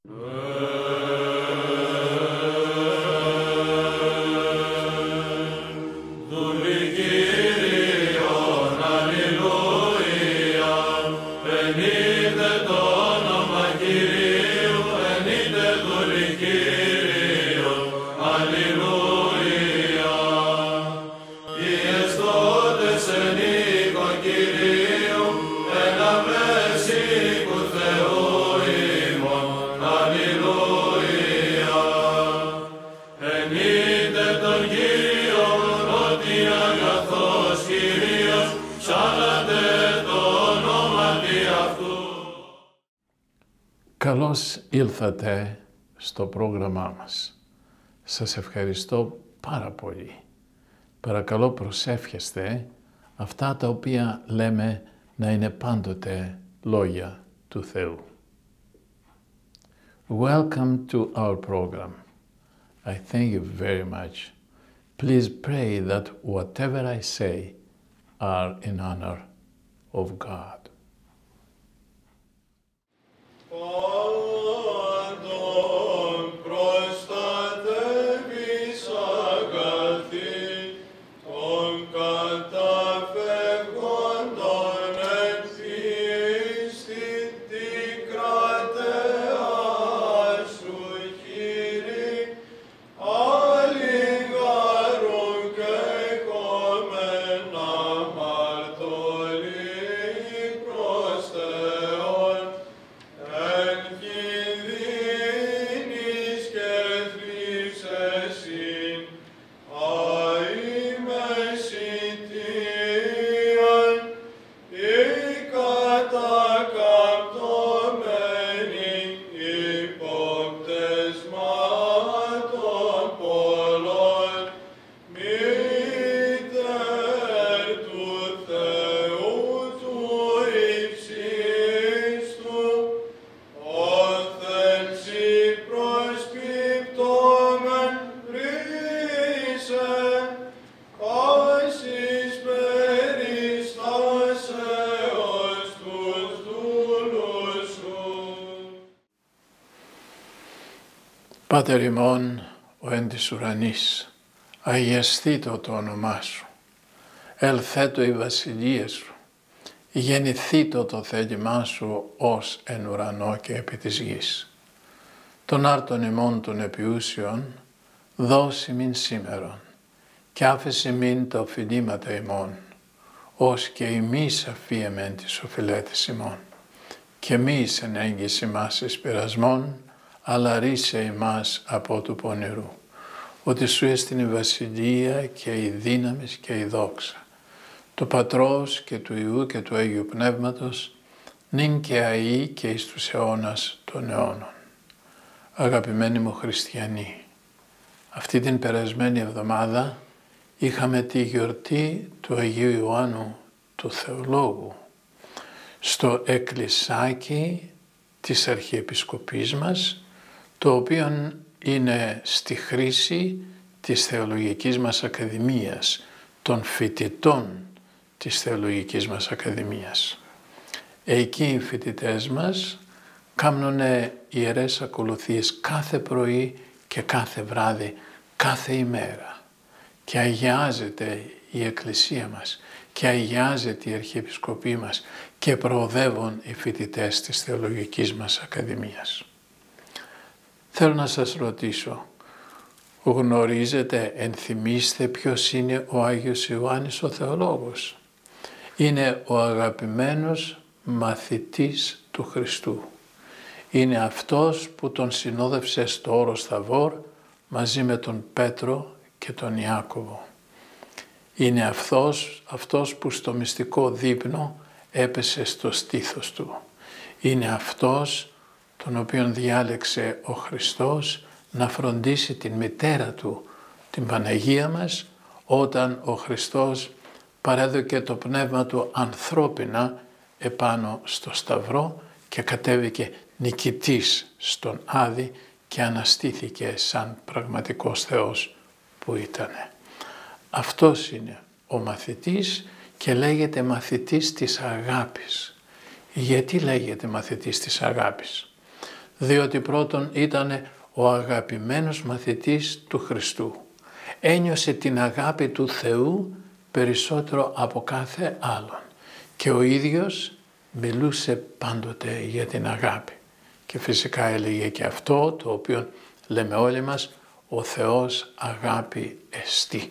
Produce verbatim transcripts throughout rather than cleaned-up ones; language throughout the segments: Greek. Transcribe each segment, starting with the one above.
Καλώς ήλθατε στο πρόγραμμά μας. Σας ευχαριστώ πάρα πολύ. Παρακαλώ προσεύχεστε αυτά τα οποία λέμε να είναι πάντοτε λόγια του Θεού. Welcome to our program. I thank you very much. Please pray that whatever I say are in honor of God. Πάτερ ημών, ο εν της ουρανής, αγιαστήτω το όνομά σου, ελθέτω η βασιλεία σου, γεννηθήτω το θέλημά σου ως εν ουρανό και επί της γης. Τον άρτον ημών των επιούσιων, δώσει μην σήμερον, και άφεση μην τα οφειλήματα ημών, ως και ημείς αφίεμεν τις οφειλέτες ημών, και μη εις εν έγκυση μας εις πειρασμών, αλλά ρίσε ημάς από του πονηρού, ότι σου έστειν η βασιλεία και η δύναμις και η δόξα, του Πατρός και του Υιού και του Αγίου Πνεύματος, νυν και αεί και εις τους αιώνας των αιώνων. Αγαπημένοι μου χριστιανοί, αυτή την περασμένη εβδομάδα είχαμε τη γιορτή του Αγίου Ιωάννου του Θεολόγου στο εκκλησάκι της Αρχιεπισκοπής μας, το οποίο είναι στη χρήση της Θεολογικής μας Ακαδημίας, των φοιτητών της Θεολογικής μας Ακαδημίας. Εκεί οι φοιτητές μας κάνουν ιερές ακολουθίες κάθε πρωί και κάθε βράδυ, κάθε ημέρα. Και αγιάζεται η Εκκλησία μας και αγιάζεται η Αρχιεπισκοπή μας και προοδεύουν οι φοιτητές της Θεολογικής μας Ακαδημίας. Θέλω να σας ρωτήσω, γνωρίζετε, ενθυμίστε ποιος είναι ο Άγιος Ιωάννης ο Θεολόγος? Είναι ο αγαπημένος μαθητής του Χριστού. Είναι αυτός που τον συνόδευσε στο όρος Θαβόρ μαζί με τον Πέτρο και τον Ιάκωβο. Είναι αυτός, αυτός που στο μυστικό δείπνο έπεσε στο στήθος του. Είναι αυτός τον οποίον διάλεξε ο Χριστός να φροντίσει την μητέρα του, την Παναγία μας, όταν ο Χριστός παρέδωκε το πνεύμα του ανθρώπινα επάνω στο Σταυρό και κατέβηκε νικητής στον Άδη και αναστήθηκε σαν πραγματικός Θεός που ήτανε. Αυτός είναι ο μαθητής και λέγεται μαθητής της αγάπης. Γιατί λέγεται μαθητής της αγάπης? διότι πρώτον ήταν ο αγαπημένος μαθητής του Χριστού. Ένιωσε την αγάπη του Θεού περισσότερο από κάθε άλλον και ο ίδιος μιλούσε πάντοτε για την αγάπη και φυσικά έλεγε και αυτό το οποίο λέμε όλοι μας, ο Θεός αγάπη εστί.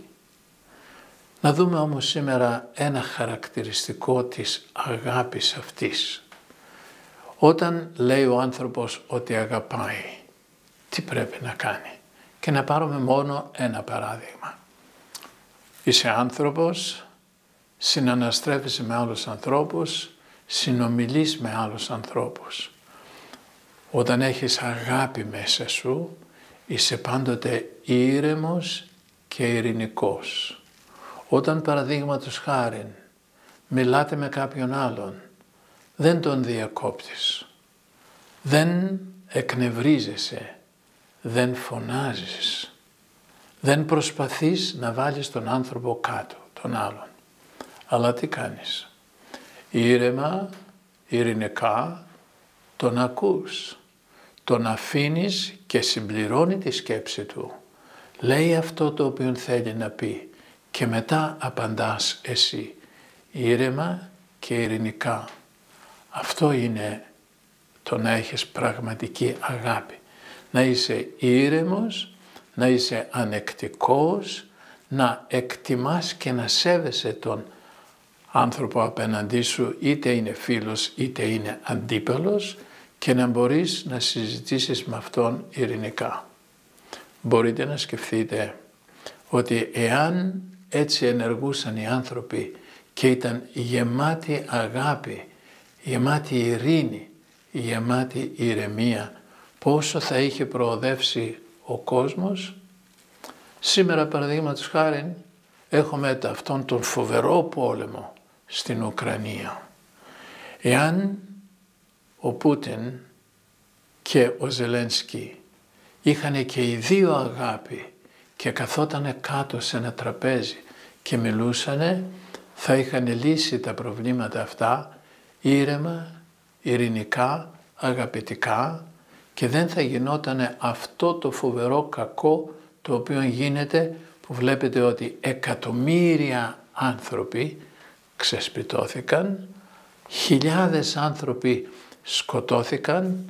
Να δούμε όμως σήμερα ένα χαρακτηριστικό της αγάπης αυτής. Όταν λέει ο άνθρωπος ότι αγαπάει, τι πρέπει να κάνει? Και να πάρουμε μόνο ένα παράδειγμα. Είσαι άνθρωπος, συναναστρέφεσαι με άλλους ανθρώπους, συνομιλείς με άλλους ανθρώπους. Όταν έχεις αγάπη μέσα σου, είσαι πάντοτε ήρεμος και ειρηνικός. Όταν παραδείγματος χάριν μιλάτε με κάποιον άλλον, δεν τον διακόπτεις, δεν εκνευρίζεσαι, δεν φωνάζεις, δεν προσπαθείς να βάλεις τον άνθρωπο κάτω, τον άλλον. Αλλά τι κάνεις? Ήρεμα, ειρηνικά, τον ακούς, τον αφήνεις και συμπληρώνει τη σκέψη του. Λέει αυτό το οποίο θέλει να πει και μετά απαντάς εσύ, ήρεμα και ειρηνικά. Αυτό είναι το να έχεις πραγματική αγάπη. Να είσαι ήρεμος, να είσαι ανεκτικός, να εκτιμάς και να σέβεσαι τον άνθρωπο απέναντί σου, είτε είναι φίλος είτε είναι αντίπαλος, και να μπορείς να συζητήσεις με αυτόν ειρηνικά. Μπορείτε να σκεφτείτε ότι εάν έτσι ενεργούσαν οι άνθρωποι και ήταν γεμάτοι αγάπη, γεμάτοι ειρήνη, γεμάτοι ηρεμία, πόσο θα είχε προοδεύσει ο κόσμος? Σήμερα παραδείγματος χάριν έχουμε αυτόν τον φοβερό πόλεμο στην Ουκρανία. Εάν ο Πούτιν και ο Ζελένσκι είχαν και οι δύο αγάπη και καθότανε κάτω σε ένα τραπέζι και μιλούσανε, θα είχαν λύσει τα προβλήματα αυτά ήρεμα, ειρηνικά, αγαπητικά και δεν θα γινότανε αυτό το φοβερό κακό το οποίο γίνεται, που βλέπετε ότι εκατομμύρια άνθρωποι ξεσπιτώθηκαν, χιλιάδες άνθρωποι σκοτώθηκαν,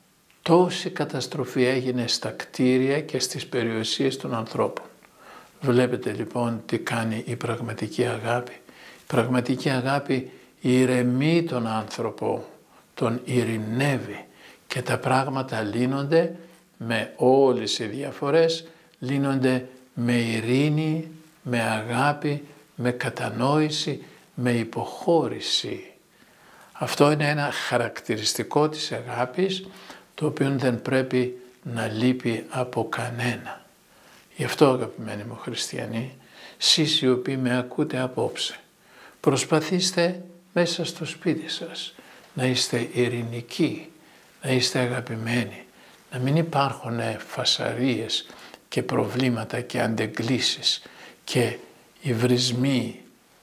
τόση καταστροφή έγινε στα κτίρια και στις περιουσίες των ανθρώπων. Βλέπετε λοιπόν τι κάνει η πραγματική αγάπη. Η πραγματική αγάπη ηρεμεί τον άνθρωπο, τον ειρηνεύει και τα πράγματα λύνονται με όλες οι διαφορές, λύνονται με ειρήνη, με αγάπη, με κατανόηση, με υποχώρηση. Αυτό είναι ένα χαρακτηριστικό της αγάπης, το οποίο δεν πρέπει να λείπει από κανένα. Γι' αυτό, αγαπημένοι μου χριστιανοί, εσείς οι οποίοι με ακούτε απόψε, προσπαθήστε μέσα στο σπίτι σας να είστε ειρηνικοί, να είστε αγαπημένοι, να μην υπάρχουν φασαρίες και προβλήματα και αντεγκλήσεις και υβρισμοί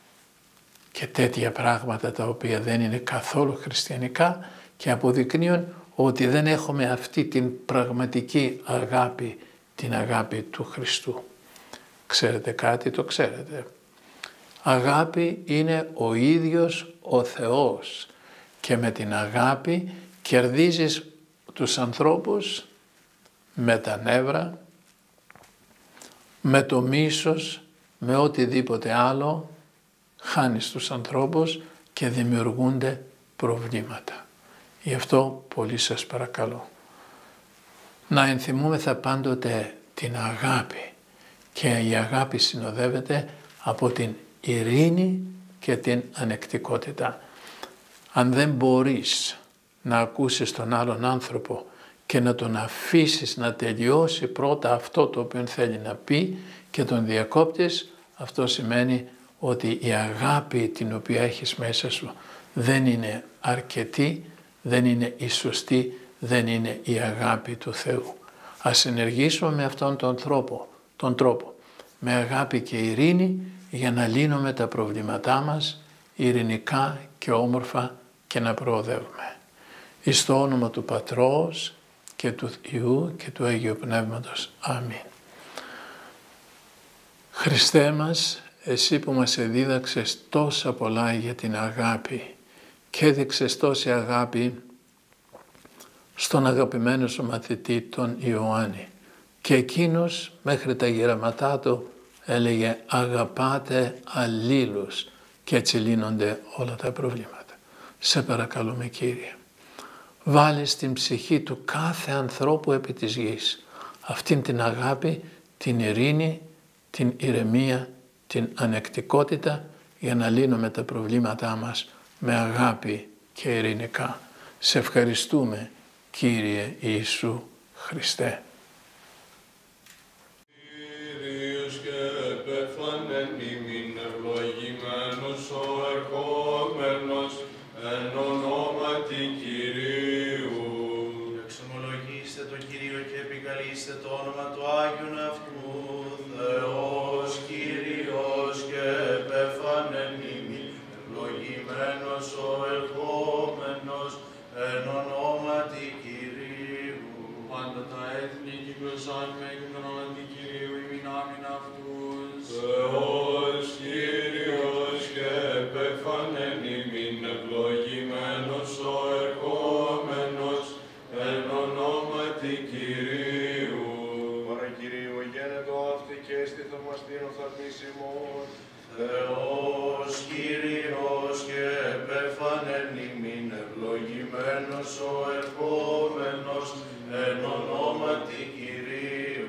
και τέτοια πράγματα τα οποία δεν είναι καθόλου χριστιανικά και αποδεικνύουν ότι δεν έχουμε αυτή την πραγματική αγάπη, την αγάπη του Χριστού. Ξέρετε κάτι? Το ξέρετε. Αγάπη είναι ο ίδιος ο Θεός και με την αγάπη κερδίζεις τους ανθρώπους με τα νεύρα, με το μίσος, με οτιδήποτε άλλο, χάνεις τους ανθρώπους και δημιουργούνται προβλήματα. Γι' αυτό πολύ σας παρακαλώ να ενθυμούμεθα πάντοτε την αγάπη και η αγάπη συνοδεύεται από την ειρήνη και την ανεκτικότητα. Αν δεν μπορείς να ακούσεις τον άλλον άνθρωπο και να τον αφήσεις να τελειώσει πρώτα αυτό το οποίο θέλει να πει και τον διακόπτεις, αυτό σημαίνει ότι η αγάπη την οποία έχεις μέσα σου δεν είναι αρκετή, δεν είναι η σωστή, δεν είναι η αγάπη του Θεού. Ας ενεργήσουμε με αυτόν τον τρόπο, τον τρόπο, με αγάπη και ειρήνη για να λύνουμε τα προβλήματά μας ειρηνικά και όμορφα και να προοδεύουμε. Εις το όνομα του Πατρός και του Υιού και του Αγίου Πνεύματος. Αμήν. Χριστέ μας, Εσύ που μας εδίδαξες τόσα πολλά για την αγάπη και έδειξες τόση αγάπη στον αγαπημένο σου μαθητή τον Ιωάννη, και εκείνος μέχρι τα γεραματά του έλεγε αγαπάτε αλλήλους, και έτσι λύνονται όλα τα προβλήματα. Σε παρακαλούμε Κύριε, βάλε στην ψυχή του κάθε ανθρώπου επί της γης αυτήν την αγάπη, την ειρήνη, την ηρεμία, την ανεκτικότητα, για να λύνουμε τα προβλήματά μας με αγάπη και ειρηνικά. Σε ευχαριστούμε Κύριε Ιησού Χριστέ. Κύριος και επεφανέν ημίν ευλογημένος ο ερχόμενος εν ονόματι Κυρίου. Εξομολογήστε το Κύριο και επικαλείστε το όνομα του Άγιον αυτού. Θεός Κύριος και επεφανέν ημίν ευλογημένος ο ερχόμενος εν ονόματι Κυρίου. Πάντα τα έθνη κυκλωσάνουμε εκ των ονόματι Κυρίου ημίν άμην αυτούς. Θεός Κύριος και επεφανέν ημίν ευλογημένος ο ερχόμενος εν ονόματι Κυρίου. Παρακυρίου γένετο αυτή και στη θαυμαστήν οφθαλμίσιμον. Θεός Κύριος και επεφανέν ημίν ευλογημένος ο ερχόμενος εν ονόματι Κυρίου.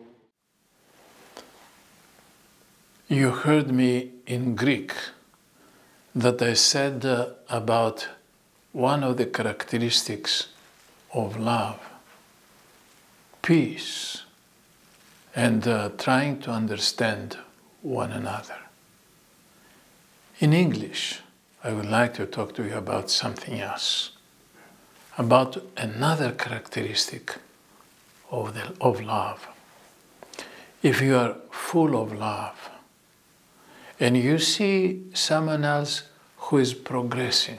You heard me in Greek that I said uh, about one of the characteristics of love, peace, and uh, trying to understand one another. In English, I would like to talk to you about something else, about another characteristic of, the, of love. If you are full of love, and you see someone else who is progressing,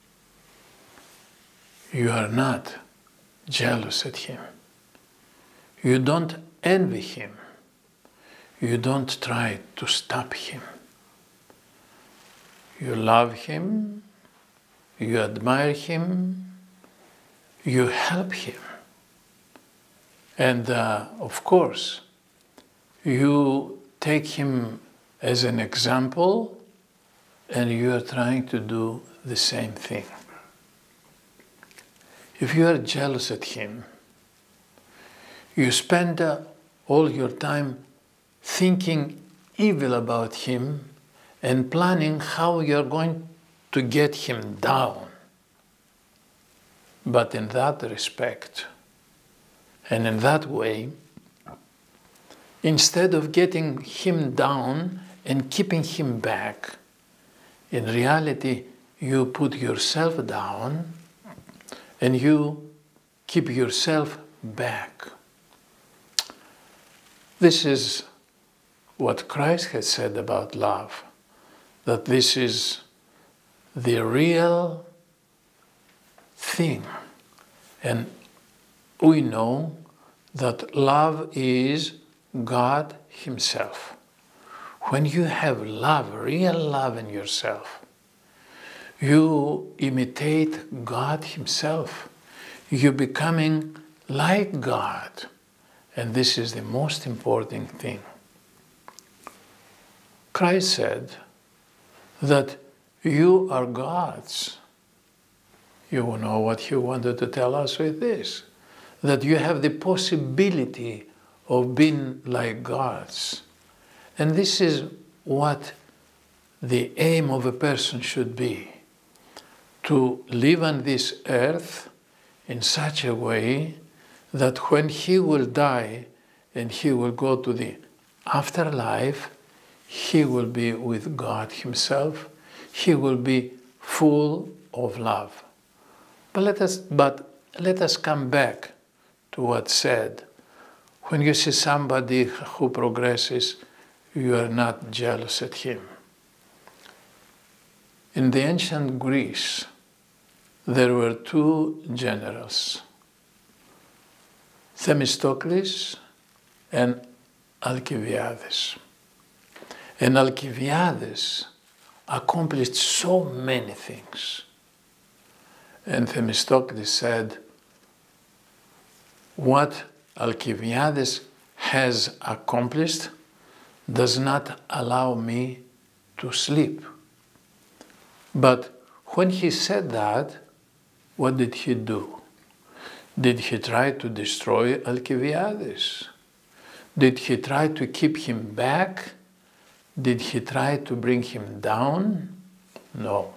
you are not jealous at him. You don't envy him. You don't try to stop him. You love him, you admire him, you help him. And uh, of course, you take him as an example, and you are trying to do the same thing. If you are jealous at him, you spend uh, all your time thinking evil about him and planning how you're going to get him down. But in that respect, and in that way, instead of getting him down and keeping him back, in reality, you put yourself down and you keep yourself back. This is what Christ has said about love, that this is the real thing. And we know that love is God Himself. When you have love, real love in yourself, you imitate God Himself. You're becoming like God. And this is the most important thing. Christ said that you are God's. You know what He wanted to tell us with this, that you have the possibility of being like God's. And this is what the aim of a person should be, to live on this earth in such a way that when he will die and he will go to the afterlife, he will be with God Himself. He will be full of love. But let us, but let us come back to what said. When you see somebody who progresses, you are not jealous at him. In the ancient Greece, there were two generals. Themistocles and Alcibiades. And Alcibiades accomplished so many things. And Themistocles said, what Alcibiades has accomplished does not allow me to sleep. But when he said that, what did he do? Did he try to destroy Alcibiades? Did he try to keep him back? Did he try to bring him down? No.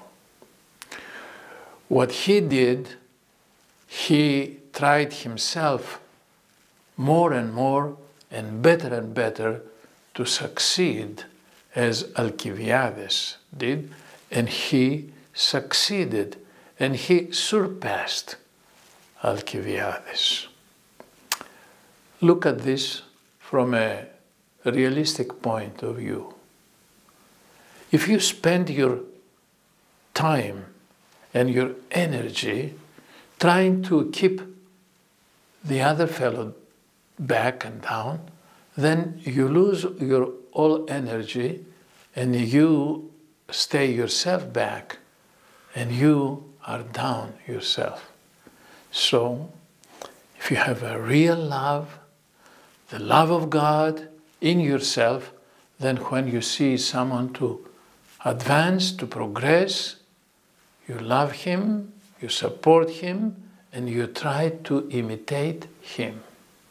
What he did, he tried himself more and more and better and better to succeed as Alcibiades did, and he succeeded, and he surpassed Alcibiades. Look at this from a realistic point of view. If you spend your time and your energy trying to keep the other fellow back and down, then you lose your all energy and you stay yourself back and you are down yourself. So, if you have a real love, the love of God in yourself, then when you see someone to advance, to progress, you love him, you support him, and you try to imitate him.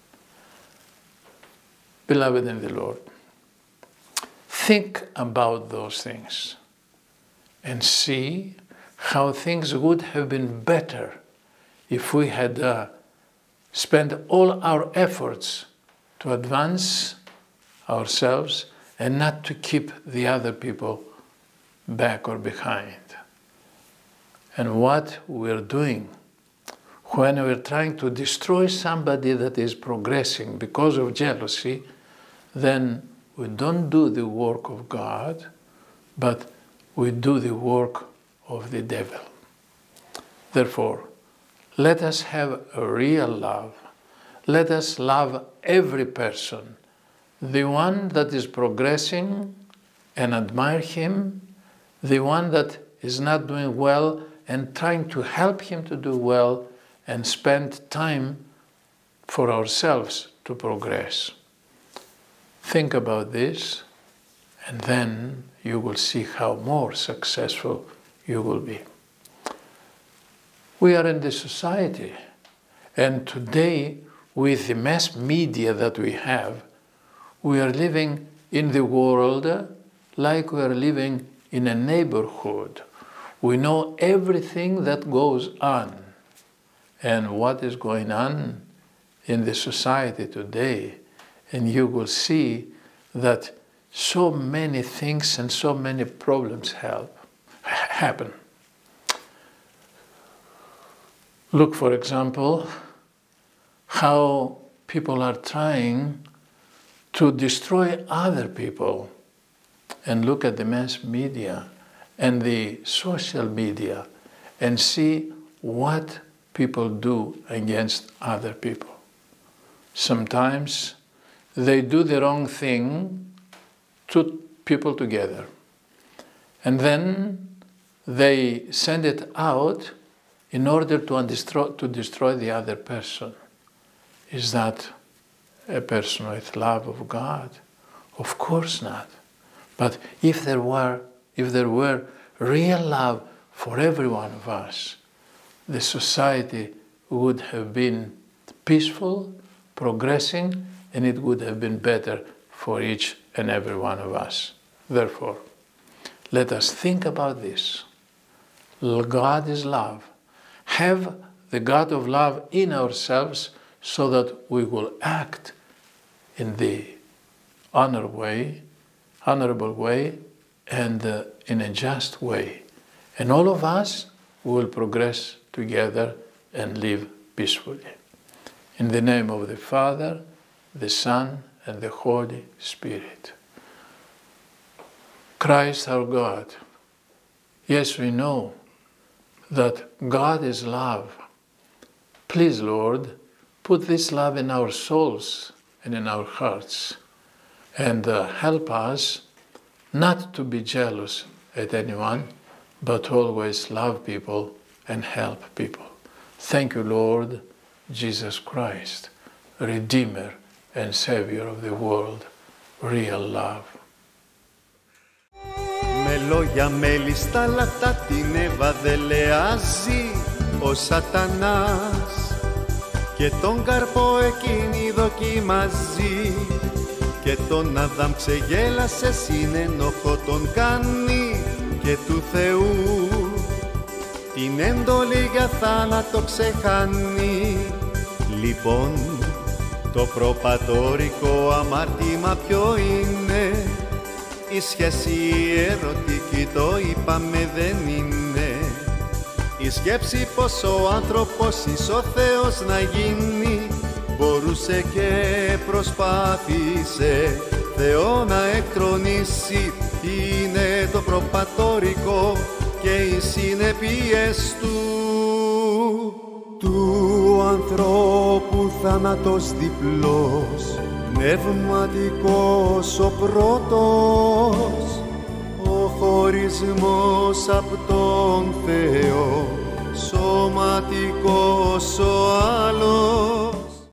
Beloved in the Lord, think about those things and see how things would have been better if we had uh, spent all our efforts to advance ourselves and not to keep the other people back or behind. And what we're doing when we're trying to destroy somebody that is progressing because of jealousy, then we don't do the work of God, but we do the work of the devil. Therefore, let us have a real love. Let us love every person, the one that is progressing and admire him, the one that is not doing well and trying to help him to do well, and spend time for ourselves to progress. Think about this, and then you will see how more successful you will be. We are in the society, and today, with the mass media that we have, we are living in the world like we are living in a neighborhood. We know everything that goes on. And what is going on in the society today, and you will see that so many things and so many problems help, happen. Look, for example, how people are trying to destroy other people, and look at the mass media and the social media and see what people do against other people. Sometimes they do the wrong thing to people together, and then they send it out in order to destroy, to destroy the other person. Is that a person with love of God? Of course not. But if there were, if there were real love for every one of us, the society would have been peaceful, progressing, and it would have been better for each and every one of us. Therefore, let us think about this. God is love. Have the God of love in ourselves so that we will act in the honor way, honorable way, and uh, in a just way. And all of us will progress together and live peacefully. In the name of the Father, the Son, and the Holy Spirit. Christ our God. Yes, we know that God is love. Please, Lord, put this love in our souls and in our hearts, and uh, help us not to be jealous at anyone, but always love people and help people. Thank you, Lord Jesus Christ, Redeemer and Savior of the world, real love. Με λόγια μέλιστα λατά την Εύα δελεάζει ο σατανάς και τον καρπό εκείνη δοκιμάζει και τον Αδάμ ξεγέλασε συνενοχό τον κάνει και του Θεού την έντολη για θάνατο ξεχάνει. Λοιπόν το προπατόρικο αμάρτημα ποιο είναι? Η σχέση ερωτική, το είπαμε, δεν είναι. Η σκέψη πως ο άνθρωπος εις ο Θεός να γίνει μπορούσε και προσπάθησε Θεό να εκτρονήσει. Είναι το προπατόρικο και οι συνεπίες του. Του ανθρώπου θάνατος διπλός, πνευματικός ο πρώτος, ο χωρισμός απ' τον Θεό, σωματικός ο άλλος.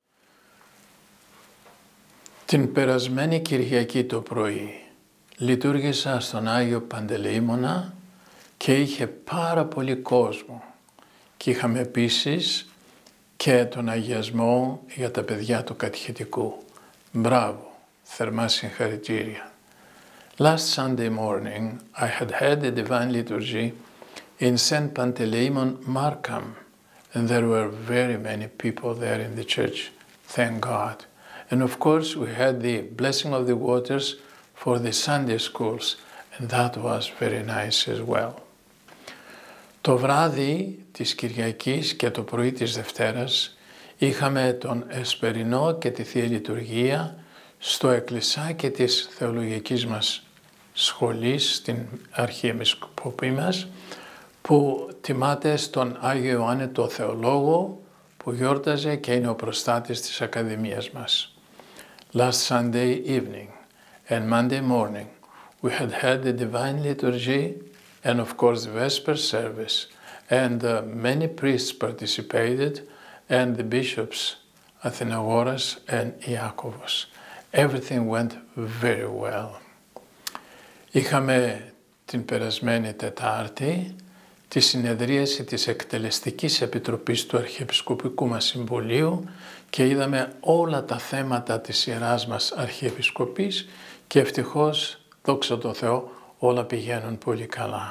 Την περασμένη Κυριακή το πρωί λειτουργήσα στον Άγιο Παντελεήμονα και είχε πάρα πολύ κόσμο και είχαμε επίσης και τον αγιασμό για τα παιδιά του κατηχητικού. Μπράβο, θερμά συγχαρητήρια. Last Sunday morning I had had a divine liturgy in Saint Panteleimon, Markham, and there were very many people there in the church, thank God. And of course we had the blessing of the waters for the Sunday schools, and that was very nice as well. Το βράδυ της Κυριακής και το πρωί της Δευτέρας είχαμε τον Εσπερινό και τη Θεία Λειτουργία στο εκκλησάκι της θεολογικής μας σχολής, στην Αρχιεπισκοπή μας, που τιμάται στον Άγιο Ιωάννη το Θεολόγο, που γιόρταζε και είναι ο προστάτης της Ακαδημίας μας. Last Sunday evening and Monday morning we had had the Divine Liturgy and of course the Vesper service, and uh, many priests participated, and the bishops Athenagoras and Iakovos. Everything went very well. Είχαμε την περασμένη Τετάρτη τη συνεδρίαση της Εκτελεστικής Επιτροπής του Αρχιεπισκοπικού μας Συμβουλίου και είδαμε όλα τα θέματα της Ιεράς μας Αρχιεπισκοπής και ευτυχώς, δόξα τω Θεώ, όλα πηγαίνουν πολύ καλά.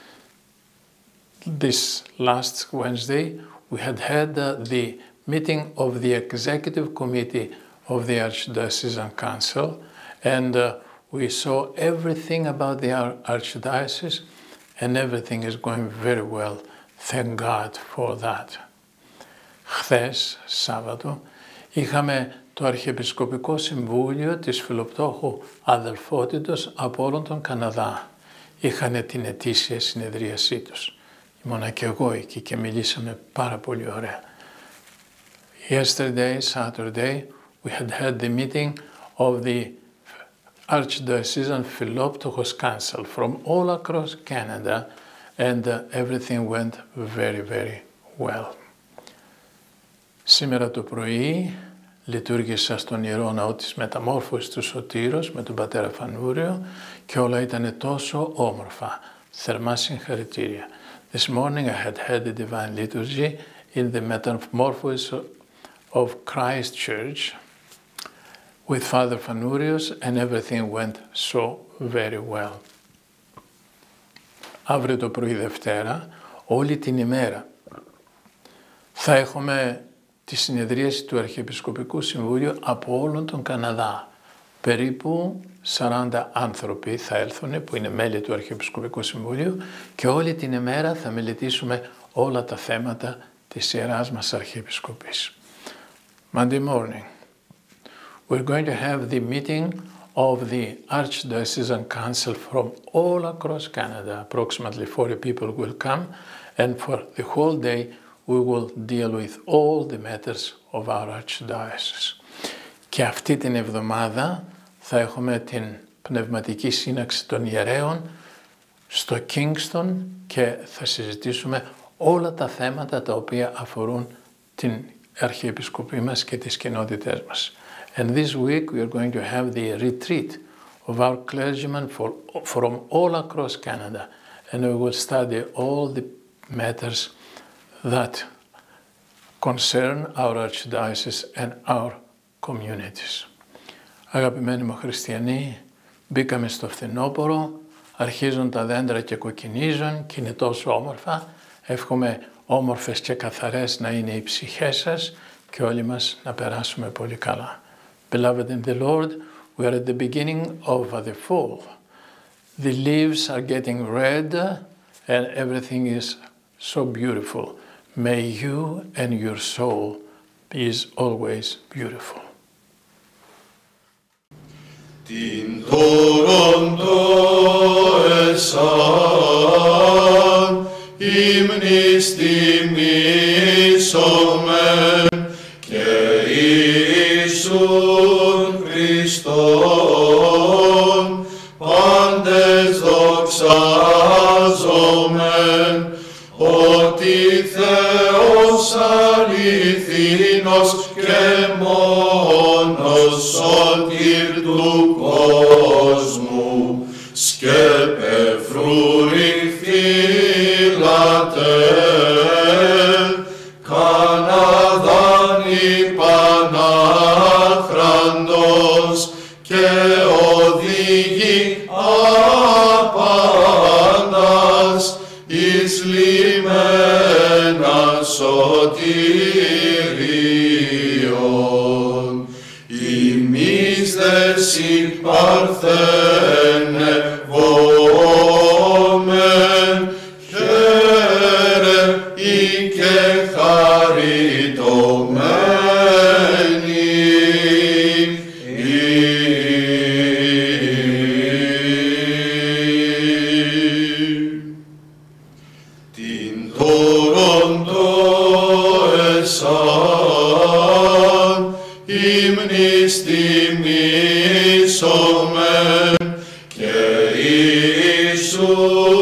This last Wednesday we had had uh, the meeting of the Executive Committee of the Archdiocesan Council, and uh, we saw everything about the Archdiocese, and everything is going very well. Thank God for that. Χθες, Σάββατο, είχαμε το Αρχιεπισκοπικό Συμβούλιο της Φιλοπτώχου Αδελφότητος από όλον τον Καναδά. Είχανε την ετήσια συνεδρίασή τους. Ήμουνα και εγώ εκεί και μιλήσαμε πάρα πολύ ωραία. Yesterday, Saturday, we had had the meeting of the Archdiocesan Philoptochos Council from all across Canada, and uh, everything went very, very well. Σήμερα το πρωί λειτουργήσα στον Ιερό Ναό της Μεταμόρφωσης του Σωτήρος με τον πατέρα Φανούριο και όλα ήταν τόσο όμορφα. Θερμά συγχαρητήρια. This morning I had had the Divine Liturgy in the Metamorphosis of Christ Church with Father Fanurios, and everything went so very well. Αύριο το πρωί Δευτέρα, όλη την ημέρα, θα έχουμε τη συνεδρίαση του Αρχιεπισκοπικού Συμβουλίου από όλον τον Καναδά. Περίπου σαράντα άνθρωποι θα έλθουν που είναι μέλη του Αρχιεπισκοπικού Συμβουλίου και όλη την ημέρα θα μελετήσουμε όλα τα θέματα της Ιεράς μας Αρχιεπισκοπής. Monday morning, we're going to have the meeting of the Archdiocesan Council from all across Canada. Approximately forty people will come, and for the whole day we will deal with all the matters of our Archdiocese. Και αυτή την εβδομάδα θα έχουμε την πνευματική σύναξη των ιερέων στο Kingston και θα συζητήσουμε όλα τα θέματα τα οποία αφορούν την Αρχιεπισκοπή μας και τις κοινότητές μας. And this week we are going to have the retreat of our clergymen for, from all across Canada, and we will study all the matters that concern our Archdiocese and our communities. Αγαπημένοι μου χριστιανοί, μπήκαμε στο φθινόπωρο, αρχίζουν τα δέντρα και κοκκινίζουν και είναι τόσο όμορφα. Εύχομαι όμορφες και καθαρές να είναι οι ψυχές σας και όλοι μας να περάσουμε πολύ καλά. Beloved in the Lord, we are at the beginning of the fall. The leaves are getting red and everything is so beautiful. May you and your soul be always beautiful. Την τόροντο εσάν ύμνης τιμήσομεν και Ιησούν Χριστόν πάντες δοξάζομεν ότι Θεός αληθινός και μόνος σωτήρ του κόσμου σκέπε φρούρι φύλατε Καναδάν υπανάχραντος και οδηγεί απάντας εις λιμένα σωτηρίων. Ημείς δε συμπαρθένε βόμεν χαίρε ή και χαριτωμένοι. Την τόροντο εσάν ύμνης τιμήσομεν και Ιησούς